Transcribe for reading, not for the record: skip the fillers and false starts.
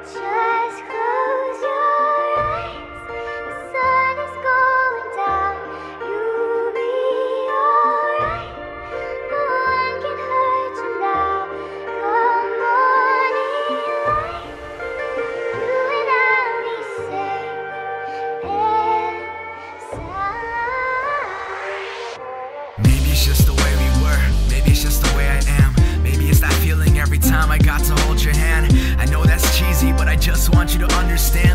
Just close your eyes. The sun is going down. You'll be alright. No one can hurt you now. Come morning light, you and I'll be safe and sound. Maybe it's just the way we were. Maybe it's just the way I am. Maybe it's that feeling every time I got to hold your hand. I know that's cheesy, but I just want you to understand